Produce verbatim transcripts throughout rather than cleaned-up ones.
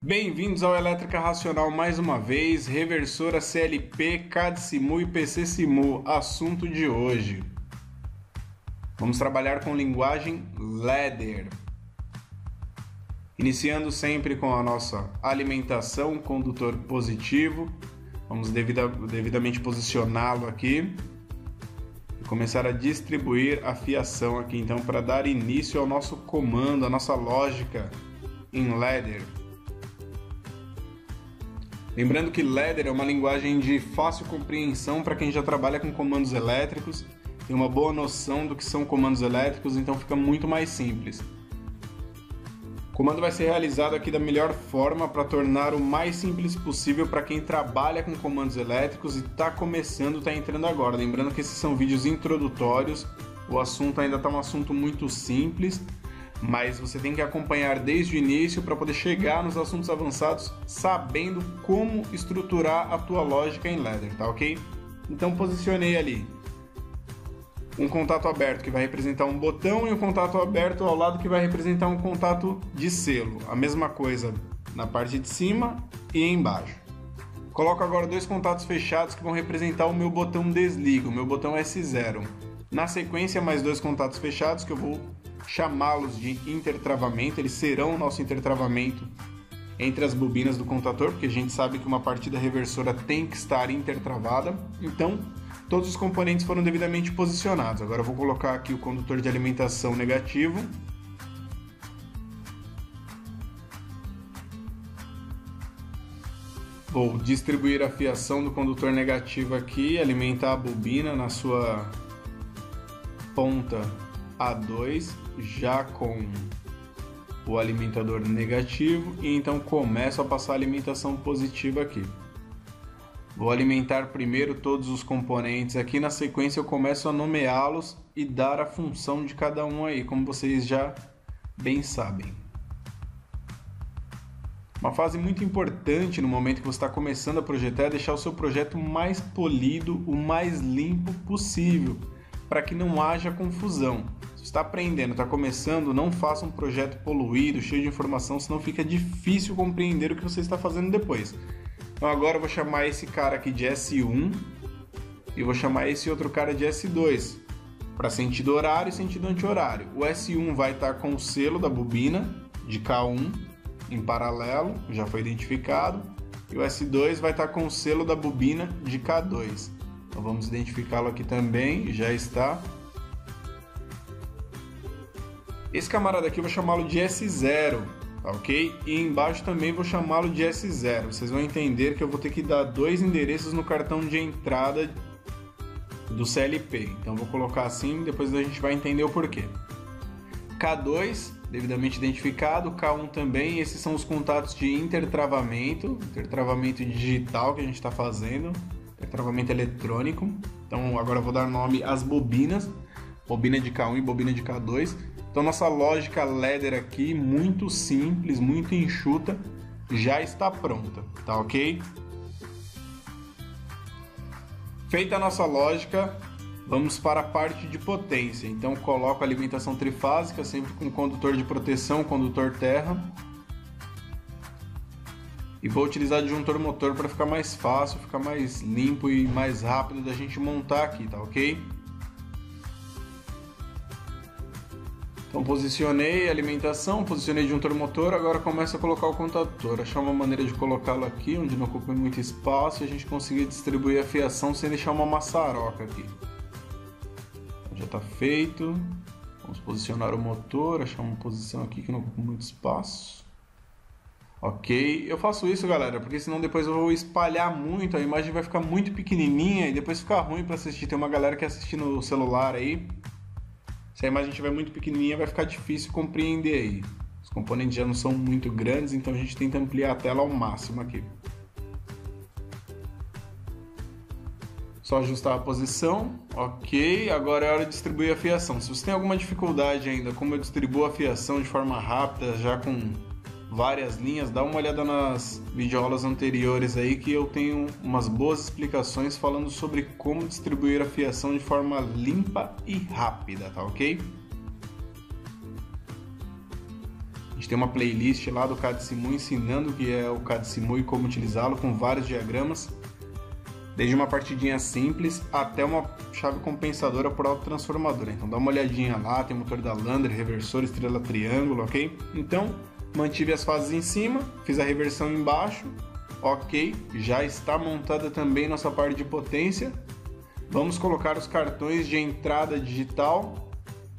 Bem-vindos ao Elétrica Racional mais uma vez, reversora C L P, C A D SIMU e P C SIMU, assunto de hoje. Vamos trabalhar com linguagem ladder. Iniciando sempre com a nossa alimentação, condutor positivo. Vamos devida, devidamente posicioná-lo aqui e começar a distribuir a fiação aqui, então, para dar início ao nosso comando, a nossa lógica em ladder. Lembrando que ladder é uma linguagem de fácil compreensão para quem já trabalha com comandos elétricos, tem uma boa noção do que são comandos elétricos, então fica muito mais simples. O comando vai ser realizado aqui da melhor forma para tornar o mais simples possível para quem trabalha com comandos elétricos e está começando, está entrando agora. Lembrando que esses são vídeos introdutórios, o assunto ainda está um assunto muito simples, mas você tem que acompanhar desde o início para poder chegar nos assuntos avançados sabendo como estruturar a tua lógica em ladder, tá ok? Então posicionei ali um contato aberto que vai representar um botão e um contato aberto ao lado que vai representar um contato de selo. A mesma coisa na parte de cima e embaixo. Coloco agora dois contatos fechados que vão representar o meu botão desliga, o meu botão S zero. Na sequência, mais dois contatos fechados que eu vou chamá-los de intertravamento. Eles serão o nosso intertravamento entre as bobinas do contator, porque a gente sabe que uma partida reversora tem que estar intertravada. Então, todos os componentes foram devidamente posicionados. Agora eu vou colocar aqui o condutor de alimentação negativo. Vou distribuir a fiação do condutor negativo aqui, alimentar a bobina na sua ponta A dois, já com o alimentador negativo, e então começo a passar a alimentação positiva aqui. Vou alimentar primeiro todos os componentes aqui, na sequência eu começo a nomeá-los e dar a função de cada um aí, como vocês já bem sabem. Uma fase muito importante no momento que você está começando a projetar é deixar o seu projeto mais polido, o mais limpo possível, para que não haja confusão. Se você está aprendendo, está começando, não faça um projeto poluído, cheio de informação, senão fica difícil compreender o que você está fazendo depois. Então agora eu vou chamar esse cara aqui de S um e vou chamar esse outro cara de S dois, para sentido horário e sentido anti-horário. O S um vai estar com o selo da bobina de K um em paralelo, já foi identificado, e o S dois vai estar com o selo da bobina de K dois. Então vamos identificá-lo aqui também, já está. Esse camarada aqui eu vou chamá-lo de S zero. Ok? E embaixo também vou chamá-lo de S zero. Vocês vão entender que eu vou ter que dar dois endereços no cartão de entrada do C L P. Então vou colocar assim, depois a gente vai entender o porquê. K dois, devidamente identificado, K um também. Esses são os contatos de intertravamento, intertravamento digital que a gente está fazendo, intertravamento eletrônico. Então agora eu vou dar nome às bobinas, bobina de K um e bobina de K dois. Então nossa lógica ladder aqui, muito simples, muito enxuta, já está pronta, tá ok? Feita a nossa lógica, vamos para a parte de potência. Então coloco a alimentação trifásica, sempre com condutor de proteção, condutor terra. E vou utilizar disjuntor motor para ficar mais fácil, ficar mais limpo e mais rápido da gente montar aqui, tá ok? Então posicionei a alimentação, posicionei o disjuntor motor, agora começo a colocar o contator. Achar uma maneira de colocá-lo aqui, onde não ocupe muito espaço, e a gente conseguir distribuir a fiação sem deixar uma maçaroca aqui. Já está feito. Vamos posicionar o motor, achar uma posição aqui que não ocupe muito espaço. Ok, eu faço isso, galera, porque senão depois eu vou espalhar muito, a imagem vai ficar muito pequenininha e depois fica ruim para assistir. Tem uma galera que assiste no celular aí. Se a imagem estiver muito pequenininha, vai ficar difícil compreender aí. Os componentes já não são muito grandes, então a gente tenta ampliar a tela ao máximo aqui. Só ajustar a posição. Ok, agora é hora de distribuir a fiação. Se você tem alguma dificuldade ainda, como eu distribuo a fiação de forma rápida, já com várias linhas, dá uma olhada nas videoaulas anteriores aí que eu tenho umas boas explicações falando sobre como distribuir a fiação de forma limpa e rápida, tá ok? gente tem uma playlist lá do C A D Simu ensinando o que é o C A D Simu e como utilizá-lo, com vários diagramas, desde uma partidinha simples até uma chave compensadora por autotransformadora. Então dá uma olhadinha lá, tem motor da Lander, reversor, estrela, triângulo, ok? Então, mantive as fases em cima, fiz a reversão embaixo, ok, já está montada também nossa parte de potência. Vamos colocar os cartões de entrada digital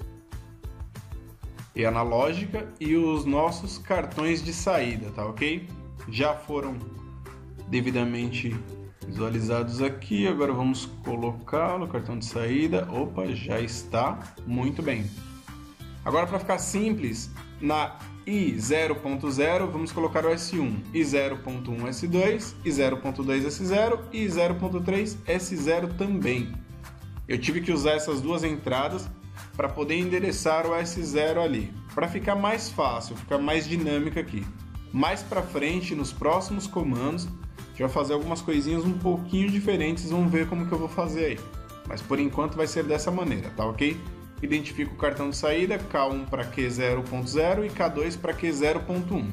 e analógica e os nossos cartões de saída, tá ok? Já foram devidamente visualizados aqui, agora vamos colocá-lo, cartão de saída, opa, já está, muito bem. Agora, para ficar simples, na I zero ponto zero vamos colocar o S um, I zero ponto um S dois, I zero ponto dois S zero e I zero ponto três S zero também. Eu tive que usar essas duas entradas para poder endereçar o S zero ali, para ficar mais fácil, ficar mais dinâmico aqui. Mais para frente, nos próximos comandos, a gente vai fazer algumas coisinhas um pouquinho diferentes, vamos ver como que eu vou fazer aí. Mas por enquanto vai ser dessa maneira, tá ok? Identifico o cartão de saída, K um para Q zero ponto zero e K dois para Q zero ponto um.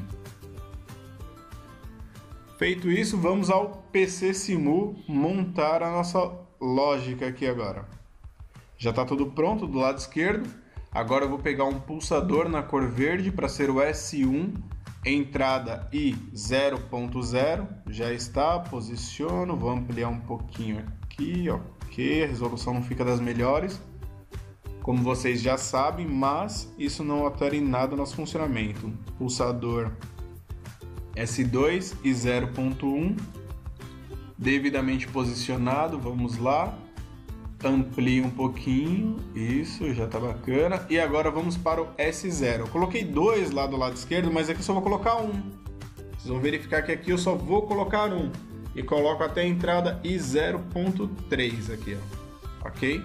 Feito isso, vamos ao P C Simu montar a nossa lógica aqui agora. Já está tudo pronto do lado esquerdo. Agora eu vou pegar um pulsador na cor verde para ser o S um, entrada I zero ponto zero. Já está, posiciono, vou ampliar um pouquinho aqui, ok, a resolução não fica das melhores, como vocês já sabem, mas isso não altera em nada o nosso funcionamento. Pulsador S dois e zero ponto um, devidamente posicionado, vamos lá, amplie um pouquinho, isso, já tá bacana. E agora vamos para o S zero. Eu coloquei dois lá do lado esquerdo, mas aqui eu só vou colocar um. Vocês vão verificar que aqui eu só vou colocar um. E coloco até a entrada I zero ponto três aqui, ó. Ok?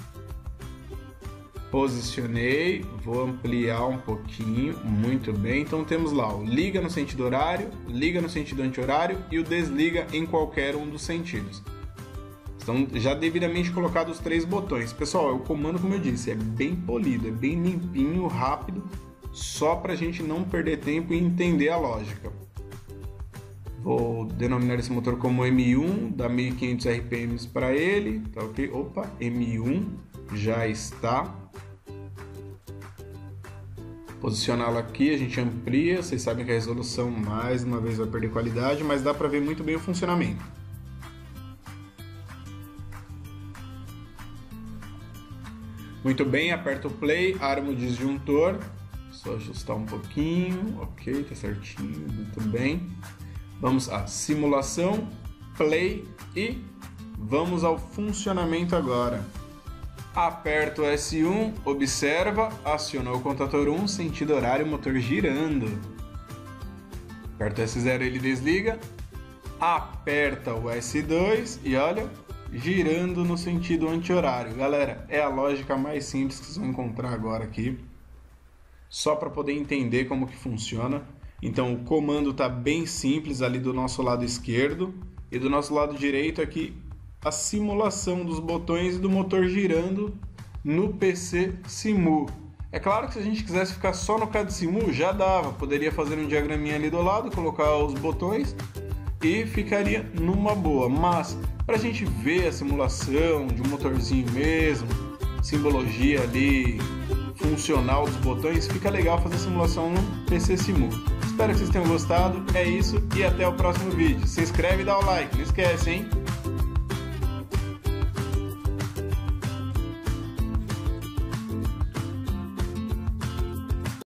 Posicionei, vou ampliar um pouquinho, muito bem. Então temos lá o liga no sentido horário, liga no sentido anti-horário e o desliga em qualquer um dos sentidos. Estão já devidamente colocados os três botões. Pessoal, o comando, como eu disse, é bem polido, é bem limpinho, rápido, só para a gente não perder tempo e entender a lógica. Vou denominar esse motor como M um, dá mil e quinhentos R P M para ele, tá ok? Opa, M um, já está. Posicioná-lo aqui, a gente amplia, vocês sabem que a resolução mais uma vez vai perder qualidade, mas dá para ver muito bem o funcionamento. Muito bem, aperta o play, arma o disjuntor, só ajustar um pouquinho, ok, tá certinho, muito bem. Vamos à simulação, play e vamos ao funcionamento agora. Aperto o S um, observa, acionou o contator um, sentido horário, motor girando. Aperta o S zero, ele desliga. Aperta o S dois e olha, girando no sentido anti-horário. Galera, é a lógica mais simples que vocês vão encontrar agora aqui. Só para poder entender como que funciona. Então o comando está bem simples ali do nosso lado esquerdo. E do nosso lado direito aqui, a simulação dos botões e do motor girando no P C Simu. É claro que se a gente quisesse ficar só no C A D Simu, já dava. Poderia fazer um diagraminha ali do lado, colocar os botões e ficaria numa boa. Mas para a gente ver a simulação de um motorzinho mesmo, simbologia ali funcional dos botões, fica legal fazer a simulação no P C Simu. Espero que vocês tenham gostado. É isso e até o próximo vídeo. Se inscreve e dá o like. Não esquece, hein?